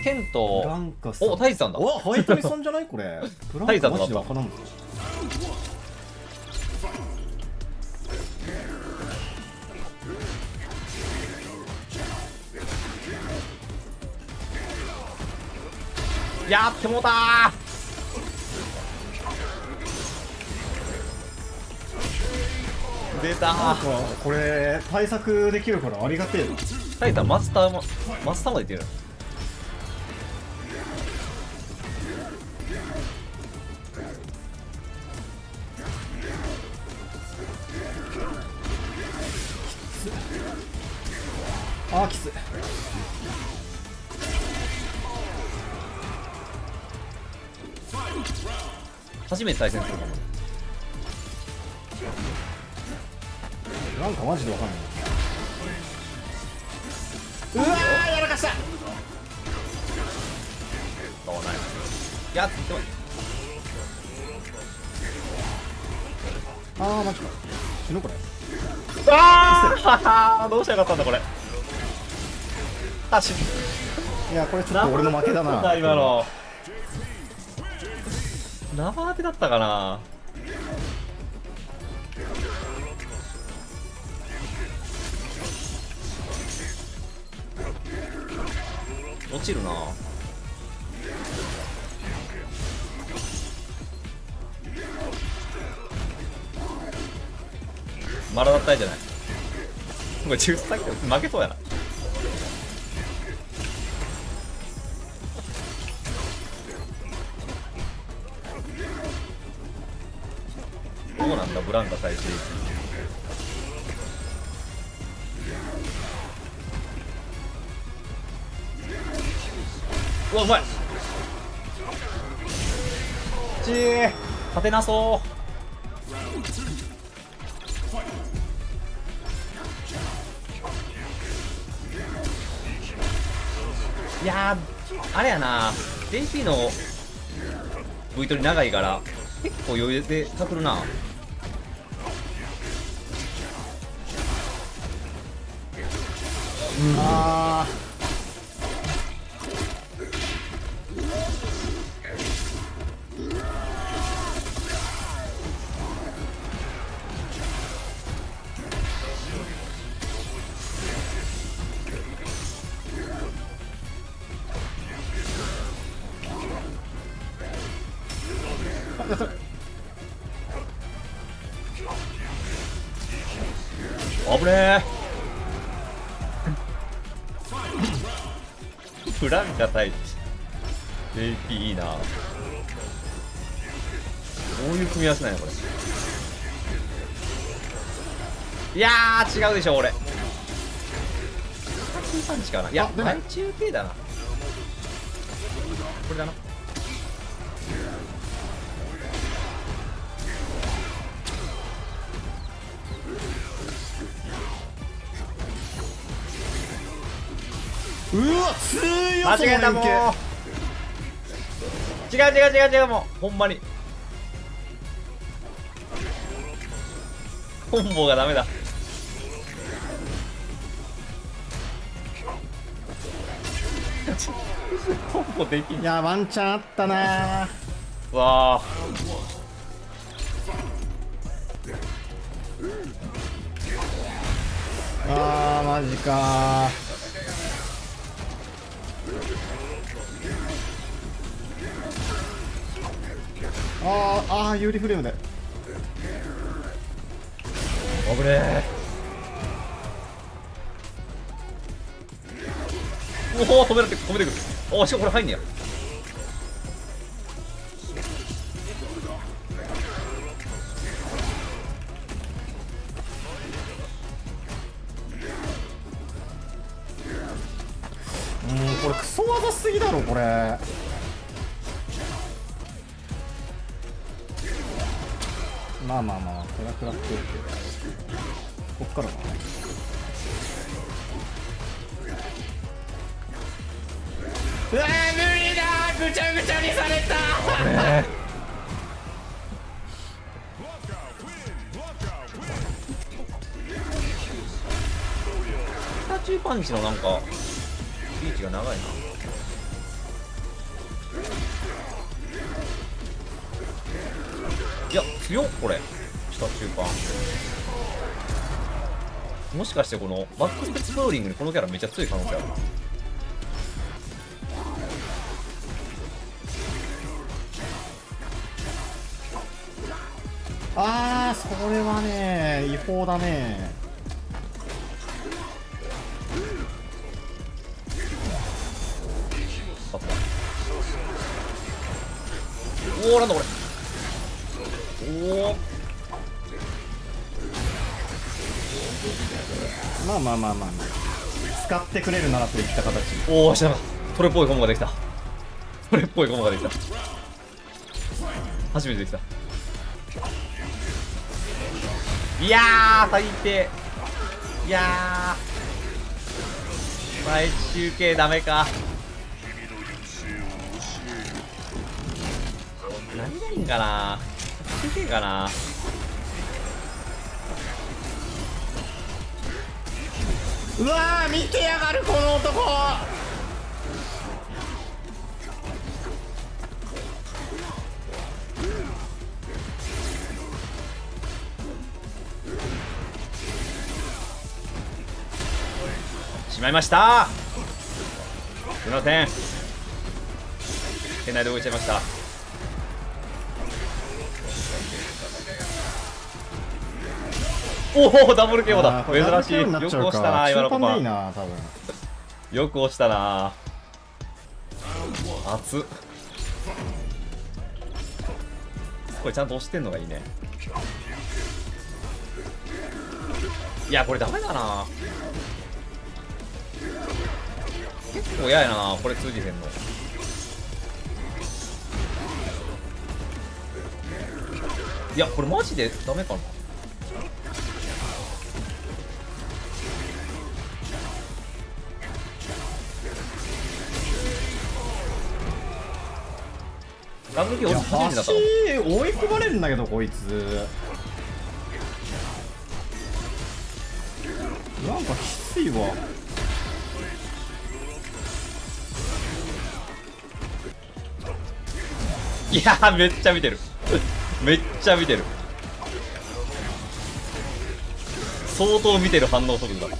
ケンブラト。 ンカさん。 お、タイさんだ。 お、ハイトリさんじゃないこれ。ブランカマジでわからんぞ。 やってもうたー。出たなんかー。 これ対策できるからありがてえな。 タイさんマスターまでいってる。 あーきつい。 初めて対戦するかも。 なんかマジでわかんない。うわーやらかした。 どうない。やってもあーマジか。死ぬこれ。 ああどうしたらよかったんだこれ。あしいやこれちょっと俺の負けだな。 今の生当てだったかな。落ちるな。マラだったいじゃない。これ10歳負けそうやな。どうなんだブランカ対 JP。 うわうまい。勝てなそう。いやーあれやな JP の V 取り長いから結構余裕でかくるな。 あ危ねえ。ブランカ対 JP いいな。どういう組み合わせなんやこれ。いやー違うでしょ俺。パンチかな。いや出ない前中継だなこれだな。 うわ強いよ。 間違えたもう。違うもうほんまにコンボがダメだ。コンボできん。 いやワンチャンあったな。 わああーマジか有利フレームで。 危ねえ。おお止めてくる。おおしかもこれ入んねや。 これクソ技すぎだろこれ。まあこれは食らってるけどこっからかな。うわー無理だ。ぐちゃぐちゃにされた。 ピカチュウパンチのなんかリーチが長いな。 や強っこれ下中間。もしかしてこのマックスペツプローリングにこのキャラめっちゃ強い可能性あるな。 あー、それはね違法だね。 あった。おおなんだこれ。おおまあまあまあまあ、使ってくれるならといった形。 おおした。それっぽいコンボができた。それっぽいコンボができた。初めてできた。いやー最低。いやー最終形ダメか。何がいいんかな。最終形かな。 うわー、見てやがるこの男。 しまいました。すいません、店内で動いちゃいました。おおダブル KO だ。珍しい。よく押したな今のコマ。よく押したな。熱っ。これちゃんと押してんのがいいね。いやこれダメだな。結構嫌やなこれ通じへんの。いやこれマジでダメかな。ダブルキー初めてだったの。 追い込まれるんだけどこいつなんかきついわ。 いやーめっちゃ見てるめっちゃ見てる。相当見てる反応速度だ。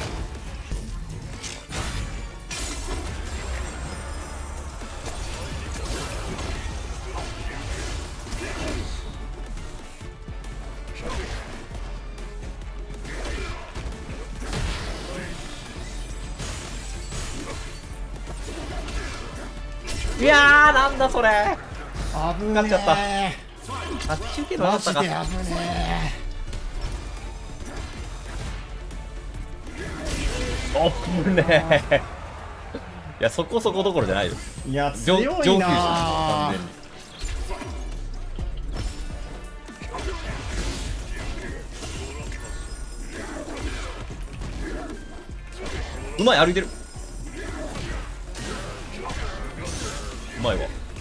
いやーなんだそれ。 危ねえ。 勝っちゃった。あ中継のなかったか。 マジで危ね危ねえ。いやそこそこどころじゃないよ。 え。いや上強い級者な完全に。うまい歩いてる。うまいわ。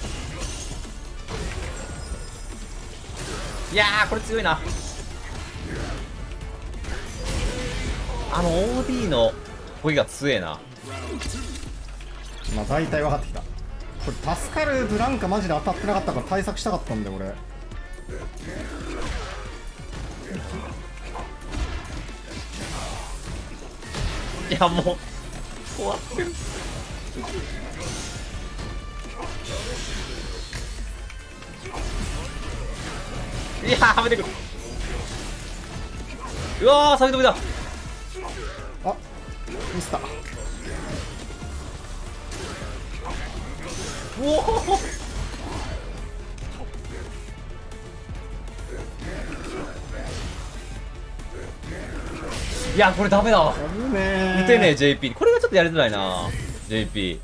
いやーこれ強いな。OD の声が強えな。 まあ大体分かってきた。これ助かるブランカマジで当たってなかったから対策したかったんで俺。 いやもう終わってる。いやーはめてくる。うわー先飛びだ。 あミスった。 おおいやこれダメだわ。 危ねえ。 打てねえ JP。 これがちょっとやりづらいな JP。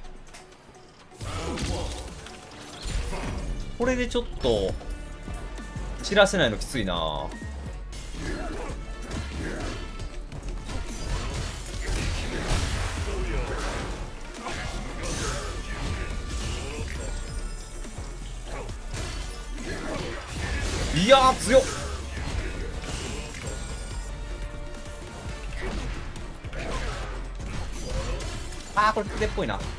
これでちょっと散らせないのきついな。いやー強っ。あーこれ筆っぽいな。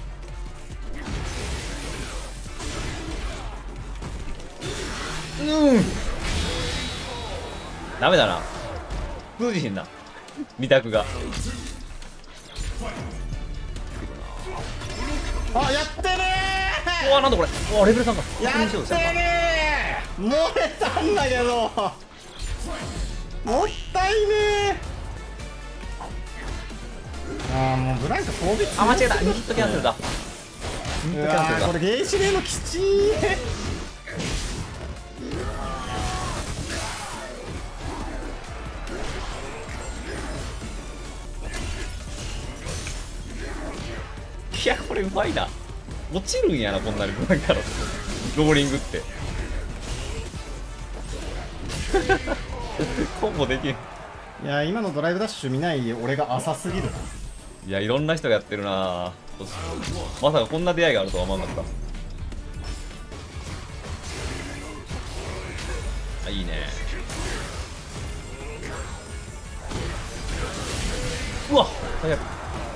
ダメだな。通じひんな。二択が。 あ、やってねうわ、なんだこれ。うわ、レベル3か。 ー、やってねー、漏れたんだけど、もったいねー。あー、もうブランカ攻撃。 あ、間違えた。2ヒットキャンセルだ。2ヒットキャンセルだ。 これゲージレのきちー。 いや、これうまいな。落ちるんやな、こんなにブランカのローリングってコンボできん。 いや、今のドライブダッシュ見ない俺が浅すぎるな。 いや、いろんな人がやってるな。まさかこんな出会いがあるとは思わなかった。あ、いいね。うわっ、早く。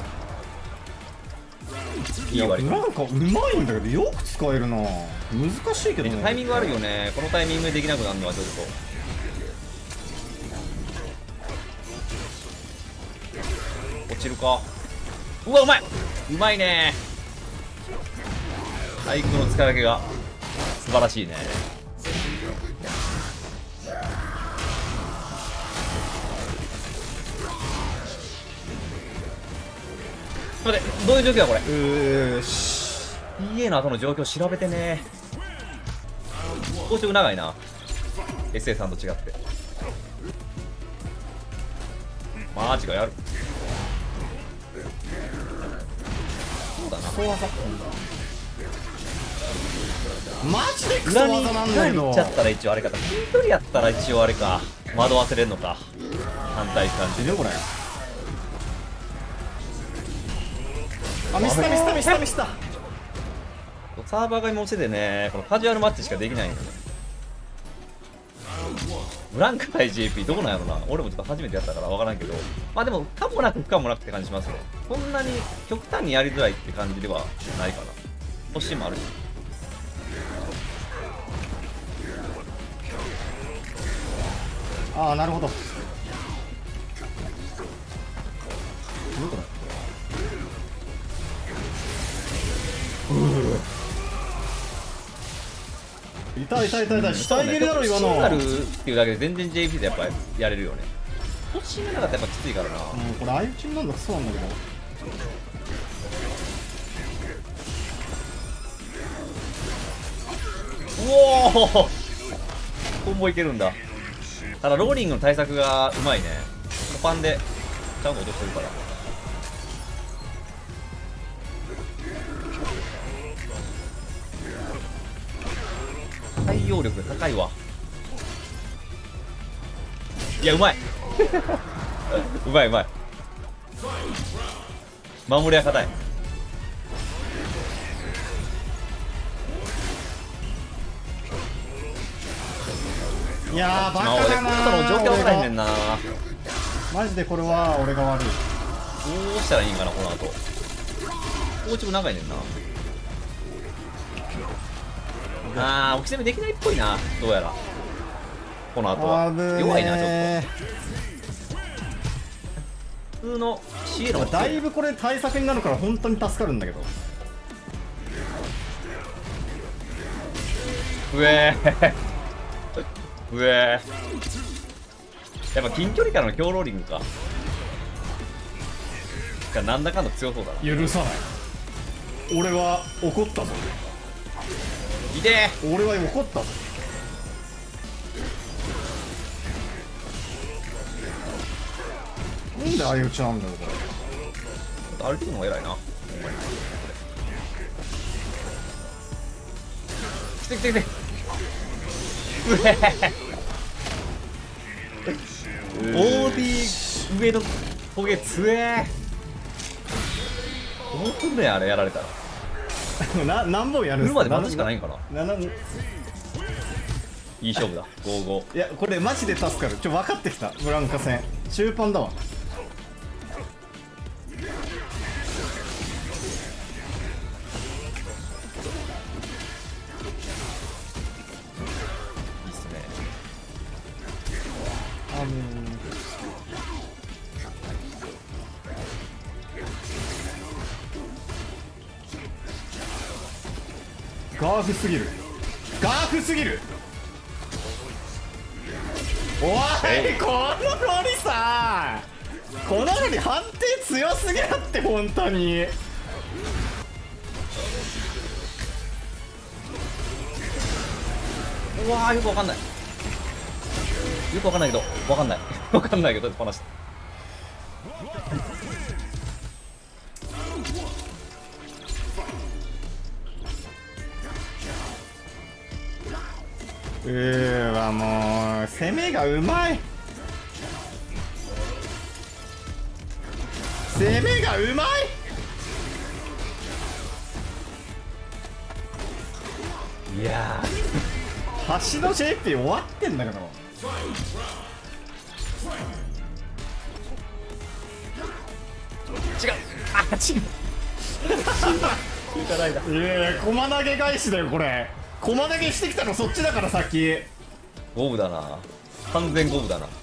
いい割り。 なんかうまいんだけどよく使えるな。難しいけどね。 タイミング悪いよね。このタイミングでできなくなるのはちょっと落ちるか。うわ、うまい。うまいね。対空の使い分けが素晴らしいね。待って、どういう状況だこれ。 し EA の後の状況調べてね。硬直長いな SA さんと違って。マジかやる。そうだな。 そう技マジでクソ裏に技なんだけど。 行っちゃったら一応あれか。近距離やったら一応あれか。惑わせれんのか。反対感じで。 これあ、ミスったミスったミスったミスった。 サーバーが今落ちててね、このカジュアルマッチしかできないんよね。ブランカ対 JP どうなんやろな。俺もちょっと初めてやったから分からんけど、まあでもかもなく不可もなくって感じしますよ。そんなに極端にやりづらいって感じではないかな。星もあるし。 ああ、なるほど。痛い痛い痛い痛い。下入れるだろ今の。 星があるっていうだけで全然 JP でやっぱやれるよね。星がなかったらやっぱきついからな。 これ相打ちになるのそうなんだけど。 うおー、コンボいけるんだ。ただローリングの対策がうまいね。コパンでちゃんと落としてるから。対応力が高いわ。いや、うまい。うまいうまい。守りは硬い。 いやー、バまあ、俺コカだなントの状況分からへんねんな。 マジでこれは俺が悪い。 どうしたらいいんかな、この後。コーチも長いねんな。あー、置き攻めできないっぽいな、どうやら。この後は。弱いな、ちょっと。普通の CA の方がだいぶこれ対策になるから本当に助かるんだけど。 うえー。うえー。やっぱ近距離からの強ローリングか。なんだかんだ強そうだな。 許さない。俺は怒ったぞ。 いてー。俺は怒ったぞ。なんで相打ちなんだよこれ。 ー。歩いてくのが偉いな。来て来て来て。うえー。OD 上の焦げつえー。どうすんねんあれやられたら。 何本やるんすか。 車で待つしかないんかな。いい勝負だ。5-5。 いやこれマジで助かる。分かってきた。ブランカ戦中盤だわ。 いいっガーフすぎる、ガーフすぎる。おい、このノリさ、このノリ判定強すぎだって本当に。 うわー、よくわかんない。よくわかんないけど、わかんない。わかんないけど、話した。 わ、もう攻めがうまい、攻めがうまい。 いや橋の JP 終わってんだけど。 違う、あ、違う。ないだ。 駒投げ返しだよこれ。駒投げしてきたのそっちだから先。 五分だな、完全五分だな。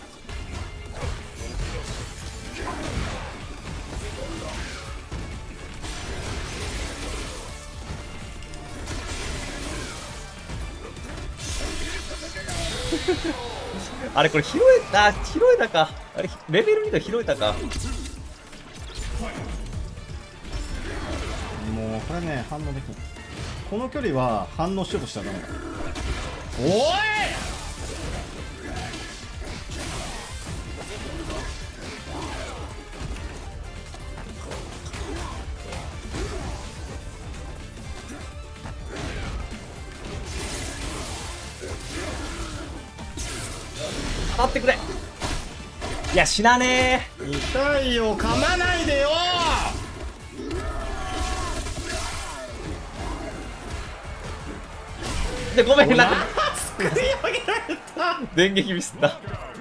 あれこれ拾えた、拾えたか、あれレベル2が拾えたか。 もうこれね、反応できない。この距離は反応しようとしたらダメだ。おい、 当たってくれ。いや死なね痛いよ、噛まないでよ。 ー。でごめんな、 作り上げられた。 電撃ミスった。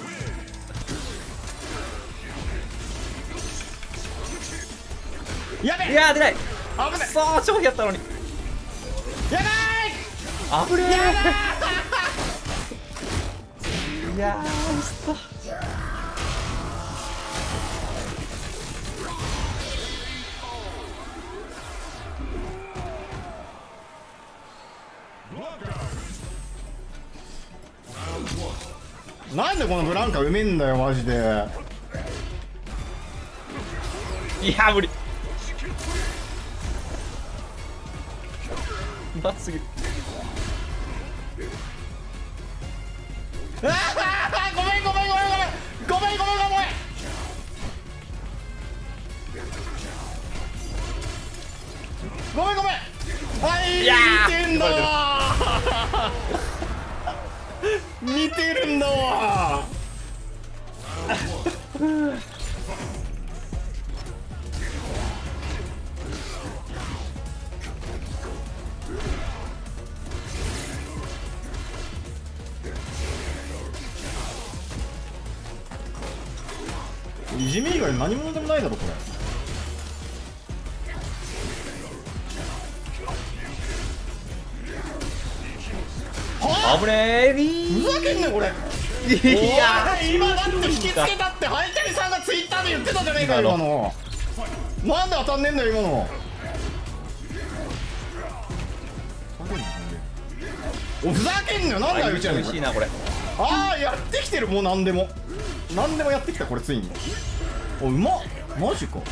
やべえ、 いやー出ない。 危ない、 そう超やったのに。 やばい、 危ねえ。いやーミスった。 なんでこのブランカうめえんだよマジで。 いや無理。うますぎる。 ああ、ごめんごめんごめんごめんごめんごめんごめんごめんごめん。はい、 いやー見てんだわ見てるんだわ。いじめ以外何者でもないだろこれ。 危ねー。 ふざけんなこれ。 いやおい、今だって引きつけたってハイタリさんがツイッターで言ってたじゃねえかよ今の。なんで当たんねえんだよ今の。おふざけんなよ、なんだようちはね。 美味しいなこれ。 ああ、やってきてる、もう何でも何でもやってきたこれついに。お、うまっ、マジか。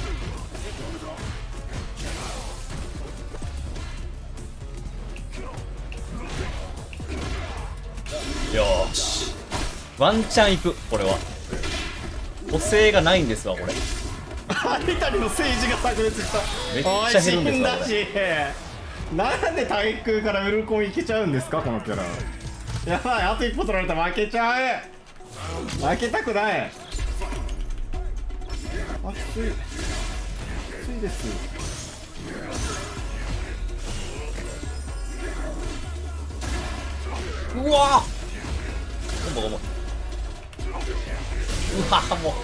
よーし、ワンチャンいく。これは補正がないんですわこれ。 ハイタリの政治が炸裂した。 めっちゃ減るんですわおい、死んだし、なんで対空からウルコンいけちゃうんですかこのキャラ。やばい、あと一歩取られたら負けちゃう。負けたくない。あ、きつい、きついです。 うわー、ごめんごめん。うわーもう。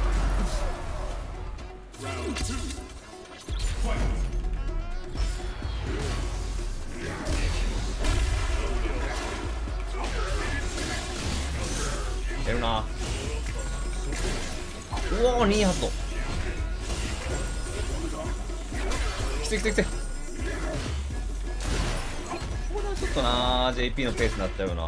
やるな。うおー、2発と。きついきついきつい。 ちょっとな JP のペースになっちゃうよな。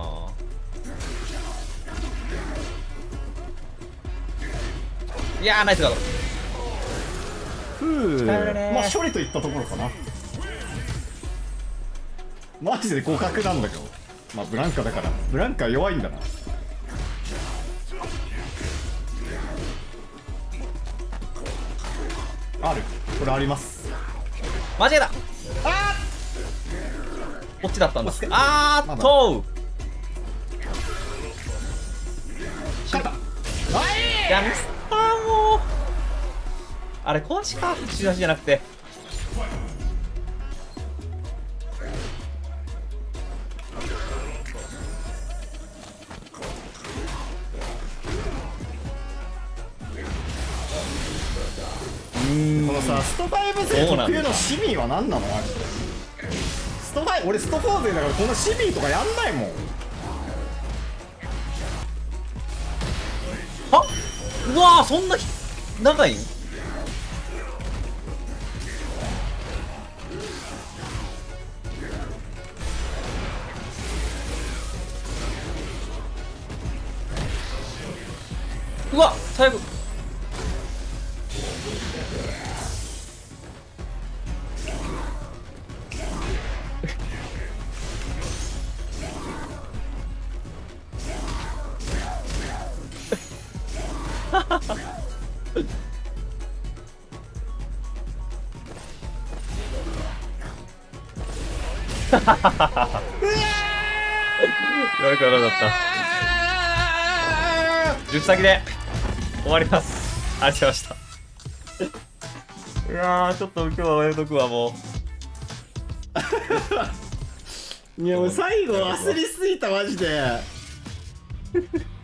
いやーナイスガード。 ふう、 力入れねーまあ処理といったところかな。マジで互角なんだけど、まあブランカだから、ブランカ弱いんだな。ある、これあります。 間違えた。 あこっちだったんですけど、 まだあーっと勝った。 いやミスったーもう。あれ壊しか、打ち出しじゃなくて。 このさ、スト5勢特有の市民は何なのマジで。スト5、俺スト4勢だからこんな市民とかやんないもん。 はっ、うわーそんな長いん。うわ最後悪くはなかった。10先で終わります。ありがとうございました。いやーちょっと今日はやめとくわもう。 いやもう最後焦りすぎたマジで。